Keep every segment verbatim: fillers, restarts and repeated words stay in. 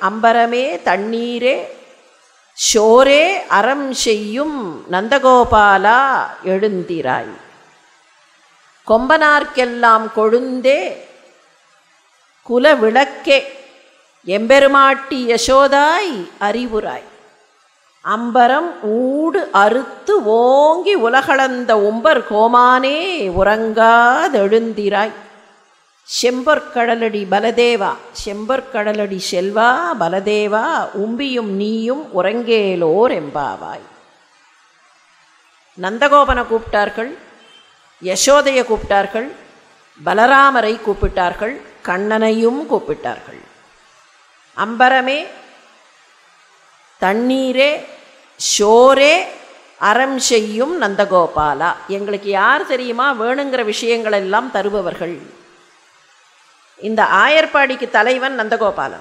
அம்பரமே தண்ணீரே ஷோரே அறம் செய்யும் நந்தகோபாலா எழுந்திராய். கொம்பனார்க்கெல்லாம் கொழுந்தே குல விளக்கே எம்பெருமாட்டி யசோதாய் அறிவுராய். அம்பரம் ஊடு அறுத்து ஓங்கி உலகளந்த உம்பர் கோமானே உறங்காதெழுந்திராய். செம்பொற்கடலடி பலதேவா செம்பொற்கடலடி செல்வா பலதேவா உம்பியும் நீயும் உறங்கேலோர் எம்பாவாய். நந்தகோபனை கூப்பிட்டார்கள், யசோதையை கூப்பிட்டார்கள், பலராமரை கூப்பிட்டார்கள், கண்ணனையும் கூப்பிட்டார்கள். அம்பரமே தண்ணீரே ஷோரே அறம் செய்யும் நந்தகோபாலா. எங்களுக்கு யார் தெரியுமா வேணுங்கிற விஷயங்கள் எல்லாம் தருபவர்கள். இந்த ஆயர்பாடிக்கு தலைவன் நந்தகோபாலன்.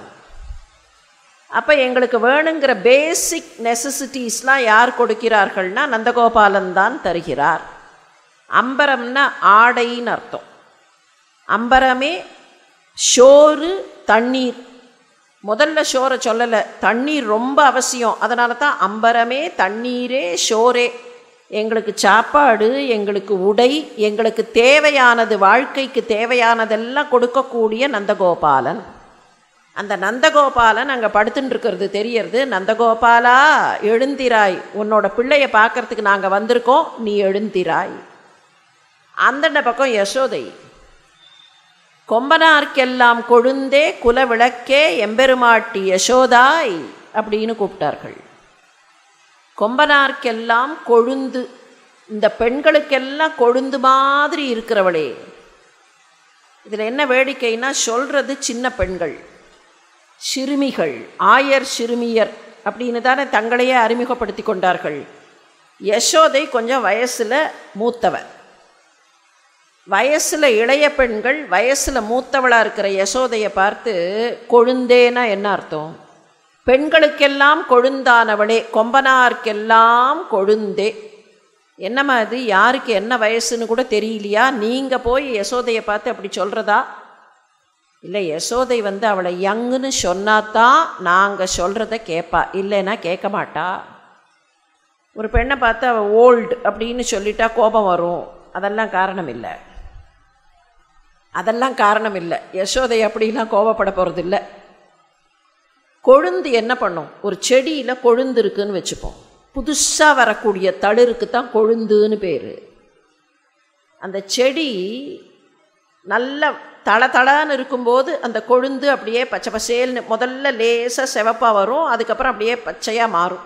அப்போ எங்களுக்கு வேணுங்கிற பேசிக் நெசசிட்டிஸ்லாம் யார் கொடுக்கிறார்கள்னா நந்தகோபாலன் தான் தருகிறார். அம்பரம்னா ஆடைன்னு அர்த்தம். அம்பரமே ஷோரு தண்ணீர். முதல்ல ஷோரை சொல்லலை, தண்ணீர் ரொம்ப அவசியம். அதனால தான் அம்பரமே தண்ணீரே ஷோரே. எங்களுக்கு சாப்பாடு, எங்களுக்கு உடை, எங்களுக்கு தேவையானது, வாழ்க்கைக்கு தேவையானதெல்லாம் கொடுக்கக்கூடிய நந்தகோபாலன். அந்த நந்தகோபாலன் அங்கே படுத்துட்டு இருக்கிறது தெரியறது. நந்தகோபாலா எழுந்திராய், உன்னோட பிள்ளையை பார்க்கறதுக்கு நாங்கள் வந்திருக்கோம், நீ எழுந்திராய். அந்தண்ட பக்கம் யசோதை, கொம்பனார்க்கெல்லாம் கொழுந்தே குல விளக்கே எம்பெருமாட்டி யசோதாய் அப்படின்னு கூப்பிட்டார்கள். கொம்பனார்க்கெல்லாம் கொழுந்து, இந்த பெண்களுக்கெல்லாம் கொழுந்து மாதிரி இருக்கிறவளே. இதில் என்ன வேடிக்கைன்னா சொல்கிறது சின்ன பெண்கள், சிறுமிகள், ஆயர் சிறுமியர் அப்படின்னு தானே தங்களையே அறிமுகப்படுத்தி கொண்டார்கள். யசோதை கொஞ்சம் வயசில் மூத்தவர். வயசில் இளைய பெண்கள் வயசில் மூத்தவளாக இருக்கிற யசோதையை பார்த்து கொழுந்தேனா என்ன அர்த்தம்? பெண்களுக்கெல்லாம் கொழுந்தானவளே, கொம்பனார்க்கெல்லாம் கொழுந்தே. என்னம்மா அது, யாருக்கு என்ன வயசுன்னு கூட தெரியலையா? நீங்கள் போய் யசோதையை பார்த்து அப்படி சொல்கிறதா? இல்லை, யசோதை வந்து அவளை யங்குன்னு சொன்னாதான் நாங்கள் சொல்கிறத கேட்பா, இல்லைன்னா கேட்க மாட்டா. ஒரு பெண்ணை பார்த்து அவள் ஓல்டு அப்படின்னு சொல்லிட்டா கோபம் வரும். அதெல்லாம் காரணம் இல்லை, அதெல்லாம் காரணம் இல்லை. யசோதை அப்படிலாம் கோபப்பட போகிறது இல்லை. கொழுந்து என்ன பண்ணும்? ஒரு செடியில் கொழுந்து இருக்குதுன்னு வச்சுப்போம். புதுசாக வரக்கூடிய தளிருக்கு தான் கொழுந்துன்னு பேர். அந்த செடி நல்ல தள தளன்னு இருக்கும்போது அந்த கொழுந்து அப்படியே பச்சை பசேல்னு முதல்ல லேசாக சிவப்பாக வரும், அதுக்கப்புறம் அப்படியே பச்சையாக மாறும்.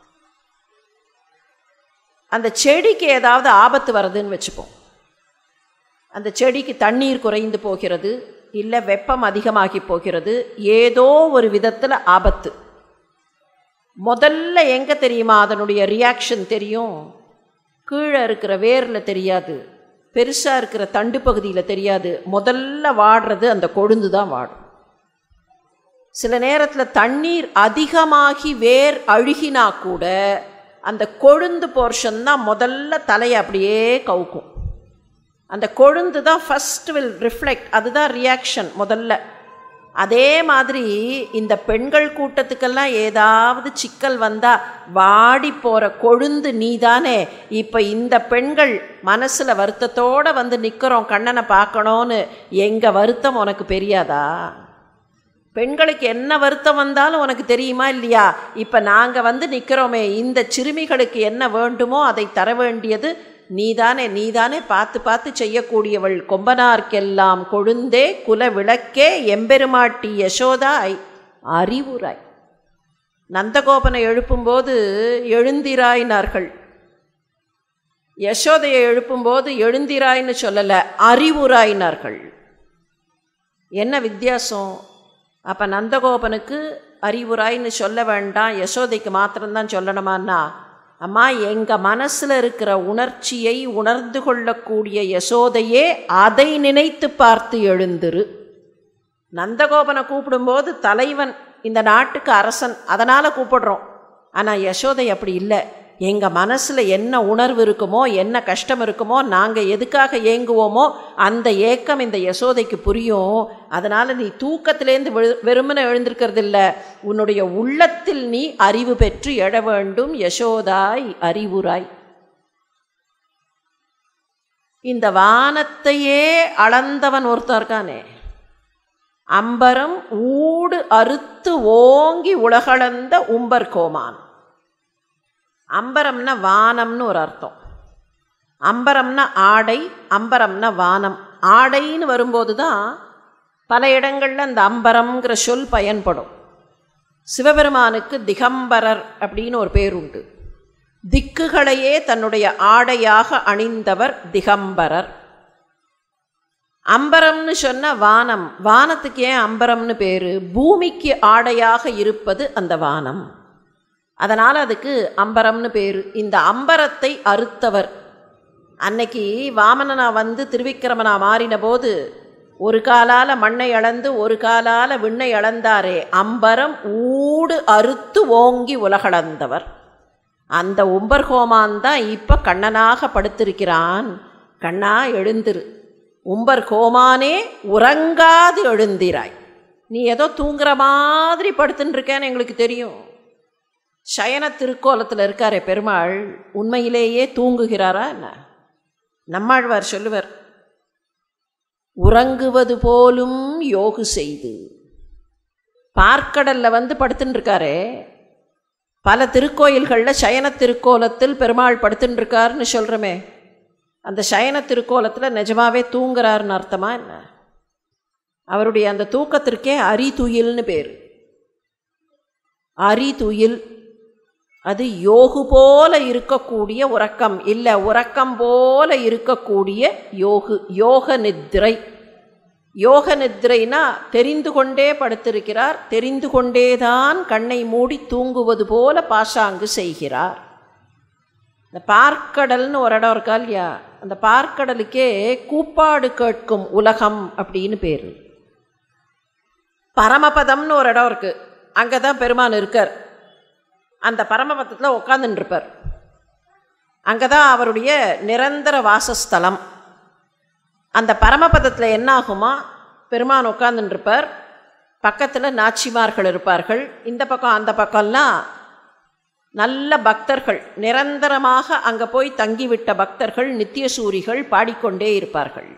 அந்த செடிக்கு ஏதாவது ஆபத்து வருதுன்னு வச்சுப்போம். அந்த செடிக்கு தண்ணீர் குறைந்து போகிறது, இல்லை வெப்பம் அதிகமாகி போகிறது, ஏதோ ஒரு விதத்தில் ஆபத்து. முதல்ல எங்கே தெரியுமா அதனுடைய ரியாக்ஷன் தெரியும்? கீழே இருக்கிற வேரில் தெரியாது, பெருசாக இருக்கிற தண்டு பகுதியில் தெரியாது. முதல்ல வாடுறது அந்த கொழுந்து தான் வாடும். சில நேரத்தில் தண்ணீர் அதிகமாகி வேர் அழுகினா கூட அந்த கொழுந்து போர்ஷன் தான் முதல்ல தலையை அப்படியே கவுக்கும். அந்த கொழுந்து தான் ஃபஸ்ட் வில் ரிஃப்ளெக்ட், அதுதான் ரியாக்ஷன் முதல்ல. அதே மாதிரி இந்த பெண்கள் கூட்டத்துக்கெல்லாம் ஏதாவது சிக்கல் வந்தால் வாடி போகிற கொழுந்து நீதானே. இப்போ இந்த பெண்கள் மனசில் வருத்தத்தோடு வந்து நிற்கிறோம் கண்ணனை பார்க்கணுன்னு, எங்கள் வருத்தம் உனக்கு தெரியாதா? பெண்களுக்கு என்ன வருத்தம் வந்தாலும் உனக்கு தெரியுமா இல்லையா? இப்போ நாங்கள் வந்து நிற்கிறோமே, இந்த சிறுமிகளுக்கு என்ன வேண்டுமோ அதை தர வேண்டியது நீதானே. நீதானே பார்த்து பார்த்து செய்யக்கூடியவள். கொம்பனார்க்கெல்லாம் கொழுந்தே குல விளக்கே எம்பெருமாட்டி யசோதாய் அறிவுராய். நந்தகோபனை எழுப்பும்போது எழுந்திராயினார்கள். யசோதையை எழுப்பும்போது எழுந்திராயின்னு சொல்லலை, அறிவுராயினார்கள். என்ன வித்தியாசம்? அப்போ நந்தகோபனுக்கு அறிவுராயின்னு சொல்ல வேண்டாம், யசோதைக்கு மாத்திரம்தான் சொல்லணுமான்னா, அம்மா எங்கள் மனசில் இருக்கிற உணர்ச்சியை உணர்ந்து கொள்ளக்கூடிய யசோதையே அதை நினைத்து பார்த்து எழுந்துரு. நந்தகோபனை கூப்பிடும்போது தலைவன், இந்த நாட்டுக்கு அரசன், அதனால் கூப்பிடுறோம். ஆனால் யசோதை அப்படி இல்லை. எங்கள் மனசில் என்ன உணர்வு இருக்குமோ, என்ன கஷ்டம் இருக்குமோ, நாங்கள் எதுக்காக ஏங்குவோமோ அந்த ஏக்கம் இந்த யசோதைக்கு புரியும். அதனால் நீ தூக்கத்திலேருந்து வெ வெறுமனை எழுந்திருக்கிறது இல்லை, உன்னுடைய உள்ளத்தில் நீ அறிவு பெற்று எழ வேண்டும். யசோதாய் அறிவுராய். இந்த வானத்தையே அளந்தவன் ஒருத்தன் இருக்கானே, அம்பரம் ஊடு அறுத்து ஓங்கி உலகளந்த உம்பர் கோமான். அம்பரம்னா வானம்னு ஒரு அர்த்தம். அம்பரம்னா ஆடை, அம்பரம்னா வானம். ஆடைன்னு வரும்போது தான் பல இடங்களில் அந்த அம்பரம்ங்கிற சொல் பயன்படும். சிவபெருமானுக்கு திகம்பரர் அப்படின்னு ஒரு பேர் உண்டு. திக்குகளையே தன்னுடைய ஆடையாக அணிந்தவர் திகம்பரர். அம்பரம்னு சொன்ன வானம். வானத்துக்கு ஏன் அம்பரம்னு பேர்? பூமிக்கு ஆடையாக இருப்பது அந்த வானம், அதனால் அதுக்கு அம்பரம்னு பேர். இந்த அம்பரத்தை அறுத்தவர் அன்னைக்கு வாமனனா வந்து திருவிக்கிரமனா மாறின போது ஒரு காலால் மண்ணை அளந்து ஒரு காலால் விண்ணை அளந்தாரே, அம்பரம் ஊடு அறுத்து ஓங்கி உலகளந்தவர். அந்த உம்பர்கோமான் தான் இப்போ கண்ணனாக படுத்திருக்கிறான். கண்ணா எழுந்திரு, உம்பர்கோமானே உறங்காது எழுந்திராய். நீ ஏதோ தூங்குற மாதிரி படுத்துன்னு இருக்கேன்னு எங்களுக்கு தெரியும். சயன திருக்கோலத்தில் இருக்காரே பெருமாள், உண்மையிலேயே தூங்குகிறாரா என்ன? நம்மாழ்வார் சொல்லுவர், உறங்குவது போலும் யோகு செய்து. பார்க்கடலில் வந்து படுத்துன்னு இருக்காரே, பல திருக்கோயில்களில் சயன திருக்கோலத்தில் பெருமாள் படுத்துன்னு இருக்காருன்னு சொல்கிறோமே, அந்த சயன திருக்கோலத்தில் நிஜமாவே தூங்குறாருன்னு அர்த்தமா என்ன? அவருடைய அந்த தூக்கத்திற்கே அரிதுயில்னு பேர். அரிதுயில் அது யோகு போல இருக்கக்கூடிய உறக்கம் இல்லை, உறக்கம் போல இருக்கக்கூடிய யோகு. யோக நித்ரை. யோக நித்ரைனா தெரிந்து கொண்டே படுத்திருக்கிறார், தெரிந்து கொண்டேதான் கண்ணை மூடி தூங்குவது போல பாசாங்கு செய்கிறார். இந்த பார்க்கடல்னு ஒரு இடம் இருக்கா இல்லையா, அந்த பார்க்கடலுக்கே கூப்பாடு கேட்கும் உலகம் அப்படின்னு பேர். பரமபதம்னு ஒரு இடம் இருக்குது, அங்கே தான் பெருமான் இருக்கார். அந்த பரமபதத்தில் உட்காந்துருப்பார். அங்கே தான் அவருடைய நிரந்தர வாசஸ்தலம். அந்த பரமபதத்தில் என்ன ஆகுமா, பெருமான் உட்காந்துருப்பார், பக்கத்தில் நாச்சிமார்கள் இருப்பார்கள், இந்த பக்கம் அந்த பக்கம்லாம் நல்ல பக்தர்கள், நிரந்தரமாக அங்கே போய் தங்கிவிட்ட பக்தர்கள், நித்தியசூரிகள் பாடிக்கொண்டே இருப்பார்கள்.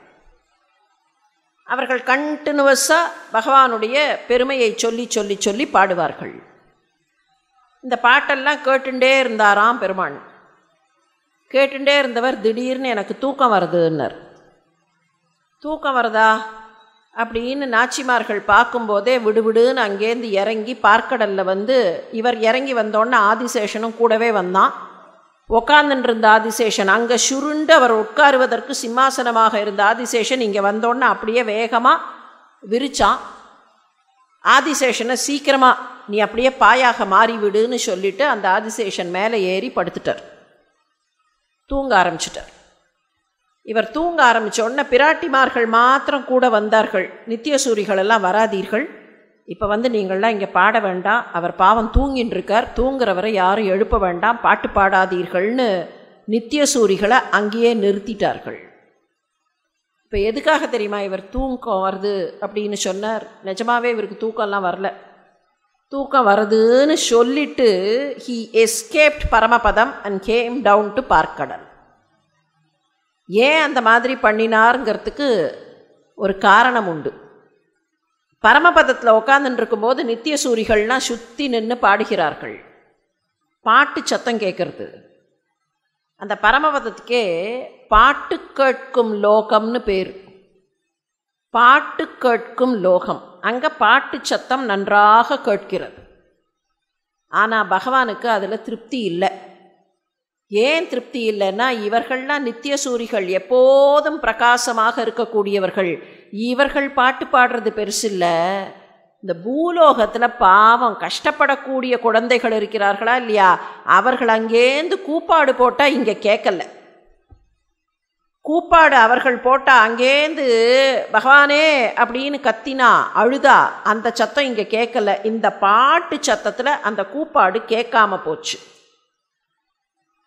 அவர்கள் கண்டினியூவஸாக பகவானுடைய பெருமையை சொல்லி சொல்லி சொல்லி பாடுவார்கள். இந்த பாட்டெல்லாம் கேட்டுண்டே இருந்தாராம் பெருமான். கேட்டுண்டே இருந்தவர் திடீர்னு எனக்கு தூக்கம் வருதுன்னார். தூக்கம் வருதா அப்படின்னு நாச்சிமார்கள் பார்க்கும்போதே விடுவிடுன்னு அங்கேருந்து இறங்கி பார்க்கடலில் வந்து, இவர் இறங்கி வந்தோடனே ஆதிசேஷனும் கூடவே வந்தான். உட்காந்துட்டு இருந்த ஆதிசேஷன் அங்கே சுருண்டு அவர் உட்காருவதற்கு சிம்மாசனமாக இருந்த ஆதிசேஷன் இங்கே வந்தோடனே அப்படியே வேகமாக விரிச்சான். ஆதிசேஷனை சீக்கிரமாக நீ அப்படியே பாயாக மாறிவிடுன்னு சொல்லிவிட்டு அந்த ஆதிசேஷன் மேலே ஏறி படுத்துட்டார், தூங்க ஆரம்பிச்சிட்டார். இவர் தூங்க ஆரம்பித்தோடனே பிராட்டிமார்கள் மாத்திரம் கூட வந்தார்கள். நித்தியசூரிகள் எல்லாம் வராதீர்கள், இப்போ வந்து நீங்கள்லாம் இங்கே பாட வேண்டாம், அவர் பாவம் தூங்கின்னு இருக்கார், தூங்குறவரை யாரும் எழுப்ப வேண்டாம், பாட்டு பாடாதீர்கள்னு நித்தியசூரிகளை அங்கேயே நிறுத்திட்டார்கள். இப்போ எதுக்காக தெரியுமா இவர் தூக்கம் வருது அப்படின்னு சொன்னார்? நிஜமாவே இவருக்கு தூக்கம்லாம் வரல. தூக்கம் வருதுன்னு சொல்லிட்டு he escaped Paramapadam and came down to Parkadal. ஏன் அந்த மாதிரி பண்ணினாருங்கிறதுக்கு ஒரு காரணம் உண்டு. பரமபதத்தில் உட்காந்துட்டு இருக்கும்போது நித்தியசூரிகள்லாம் சுற்றி நின்று பாடுகிறார்கள், பாட்டு சத்தம் கேட்கறது. அந்த பரமபதத்துக்கே பாட்டு கேட்கும் லோகம்னு பேர். பாட்டு கேட்கும் லோகம், அங்கே பாட்டு சத்தம் நன்றாக கேட்கிறது. ஆனால் பகவானுக்கு அதில் திருப்தி இல்லை. ஏன் திருப்தி இல்லைன்னா, இவர்கள்லாம் நித்தியசூரிகள், எப்போதும் பிரகாசமாக இருக்கக்கூடியவர்கள். இவர்கள் பாட்டு பாடுறது பெருசில்லை. இந்த பூலோகத்தில் பாவம் கஷ்டப்படக்கூடிய குழந்தைகள் இருக்கிறார்களா இல்லையா, அவர்கள் அங்கேருந்து கூப்பாடு போட்டால் இங்கே கேட்கல. கூப்பாடு அவர்கள் போட்டால் அங்கேருந்து பகவானே அப்படின்னு கத்தினா அழுதா அந்த சத்தம் இங்கே கேட்கல. இந்த பாட்டு சத்தத்தில் அந்த கூப்பாடு கேட்காம போச்சு.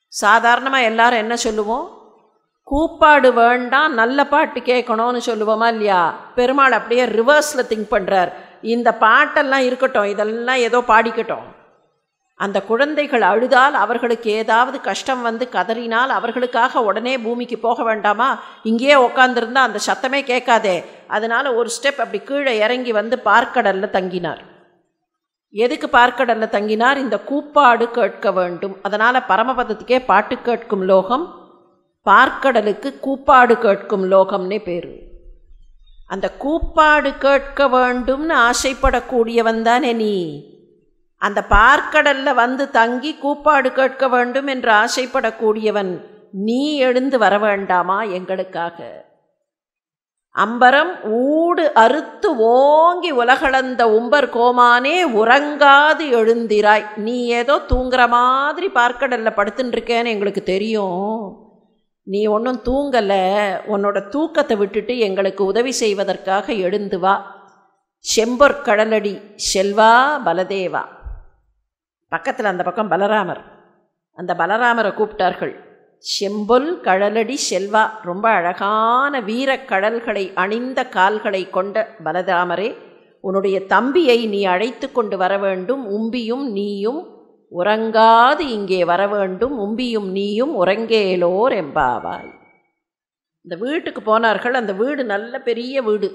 சாதாரணமாக எல்லாரும் என்ன சொல்லுவோம்? கூப்பாடு வேண்டாம், நல்ல பாட்டு கேட்கணும்னு சொல்லுவோமா இல்லையா? பெருமாள் அப்படியே ரிவர்ஸில் திங்க் பண்ணுறார். இந்த பாட்டெல்லாம் இருக்கட்டும், இதெல்லாம் ஏதோ பாடிக்கட்டும். அந்த குழந்தைகள் அழுதால், அவர்களுக்கு ஏதாவது கஷ்டம் வந்து கதறினால், அவர்களுக்காக உடனே பூமிக்கு போக வேண்டாமா? இங்கேயே உட்காந்துருந்தா அந்த சத்தமே கேட்காதே. அதனால் ஒரு ஸ்டெப் அப்படி கீழே இறங்கி வந்து பார்க்கடலில் தங்கினார். எதுக்கு பார்க்கடலில் தங்கினார்? இந்த கூப்பாடு கேட்க வேண்டும். அதனால் பரமபதத்துக்கே பாட்டு கேட்கும் லோகம், பார்க்கடலுக்கு கூப்பாடு கேட்கும் லோகம்னே பேர். அந்த கூப்பாடு கேட்க வேண்டும்னு ஆசைப்படக்கூடியவன் தானே நீ. அந்த பார்க்கடலில் வந்து தங்கி கூப்பாடு கேட்க வேண்டும் என்று ஆசைப்படக்கூடியவன் நீ எழுந்து வர வேண்டாமா எங்களுக்காக? அம்பரம் ஊடு அறுத்து ஓங்கி உலகளந்த உம்பர் கோமானே உறங்காது எழுந்திராய். நீ ஏதோ தூங்குற மாதிரி பார்க்கடலில் படுத்துன்னு இருக்கேன்னு எங்களுக்கு தெரியும். நீ ஒன்றும் தூங்கலை. உன்னோட தூக்கத்தை விட்டுட்டு எங்களுக்கு உதவி செய்வதற்காக எழுந்து வா. செம்பொற்கடலடி செல்வா பலதேவா. பக்கத்தில் அந்த பக்கம் பலராமர். அந்த பலராமரை கூப்பிட்டார்கள். செம்பொல் கடலடி செல்வா. ரொம்ப அழகான வீரக்கடல்களை அணிந்த கால்களை கொண்ட பலராமரே, உன்னுடைய தம்பியை நீ அழைத்து கொண்டு வர வேண்டும். உம்பியும் நீயும் உறங்காது இங்கே வர வேண்டும். உம்பியும் நீயும் உறங்கேலோர் எம்பாவாய். இந்த வீட்டுக்கு போனார்கள். அந்த வீடு நல்ல பெரிய வீடு.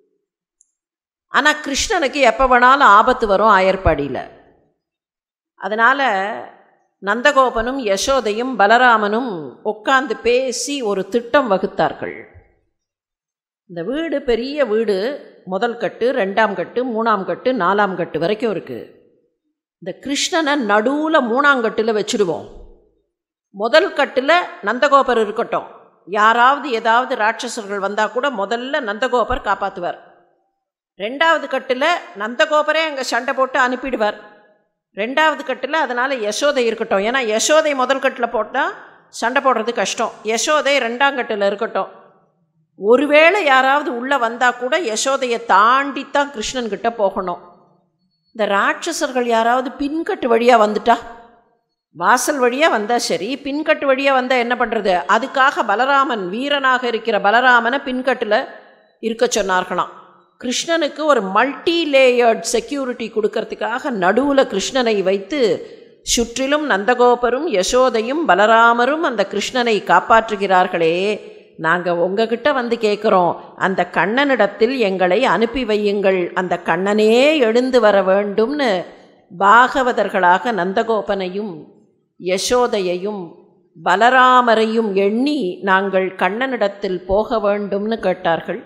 ஆனால் கிருஷ்ணனுக்கு எப்போ வேணாலும் ஆபத்து வரும் ஆயர்பாடியில். அதனால் நந்தகோபனும் யசோதையும் பலராமனும் உட்கார்ந்து பேசி ஒரு திட்டம் வகுத்தார்கள். இந்த வீடு பெரிய வீடு. முதல் கட்டு, ரெண்டாம் கட்டு, மூணாம் கட்டு, நாலாம் கட்டு வரைக்கும் இருக்குது. இந்த கிருஷ்ணனை நடுவில் மூணாங்கட்டில் வச்சுடுவோம். முதல் கட்டில் நந்தகோபர் இருக்கட்டும். யாராவது ஏதாவது ராட்சசர்கள் வந்தால் கூட முதல்ல நந்தகோபர் காப்பாற்றுவார். ரெண்டாவது கட்டில் நந்தகோபரே அங்கே சண்டை போட்டு அனுப்பிடுவார். ரெண்டாவது கட்டில் அதனால் யசோதை இருக்கட்டும். ஏன்னா யசோதை முதல் கட்டில் போட்டால் சண்டை போடுறது கஷ்டம். யசோதை ரெண்டாம் கட்டில் இருக்கட்டும். ஒருவேளை யாராவது உள்ளே வந்தால் கூட யசோதையை தாண்டித்தான் கிருஷ்ணன்கிட்ட போகணும். இந்த ராட்சசர்கள் யாராவது பின்கட்டு வழியாக வந்துட்டா, வாசல் வழியாக வந்தால் சரி, பின்கட்டு வழியாக வந்தால் என்ன பண்ணுறது? அதுக்காக பலராமன், வீரனாக இருக்கிற பலராமனை பின்கட்டில் இருக்க சொன்னார்களாம். கிருஷ்ணனுக்கு ஒரு மல்டி லேயர்ட் செக்யூரிட்டி கொடுக்கறதுக்காக நடுவில் கிருஷ்ணனை வைத்து சுற்றிலும் நந்தகோபரும் யசோதையும் பலராமரும் அந்த கிருஷ்ணனை காப்பாற்றுகிறார்களே. நாங்கள் உங்ககிட்ட வந்து கேட்குறோம், அந்த கண்ணனிடத்தில் எங்களை அனுப்பி வையுங்கள். அந்த கண்ணனே எழுந்து வர வேண்டும்னு பாகவதர்களாக நந்தகோபனையும் யசோதையையும் பலராமரையும் எண்ணி நாங்கள் கண்ணனிடத்தில் போக வேண்டும்னு கேட்டார்கள்.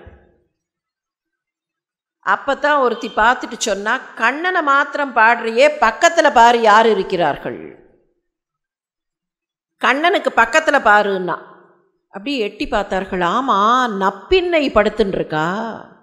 அப்போ தான் ஒருத்தி பார்த்துட்டு சொன்னா, கண்ணனை மாத்திரம் பாடுறியே, பக்கத்தில் பாரு யார் இருக்கிறார்கள். கண்ணனுக்கு பக்கத்தில் பாருன்னா அப்படி எட்டி பார்த்தார்கள். ஆமாம், நப்பின்னை படுத்துன்னு இருக்கா.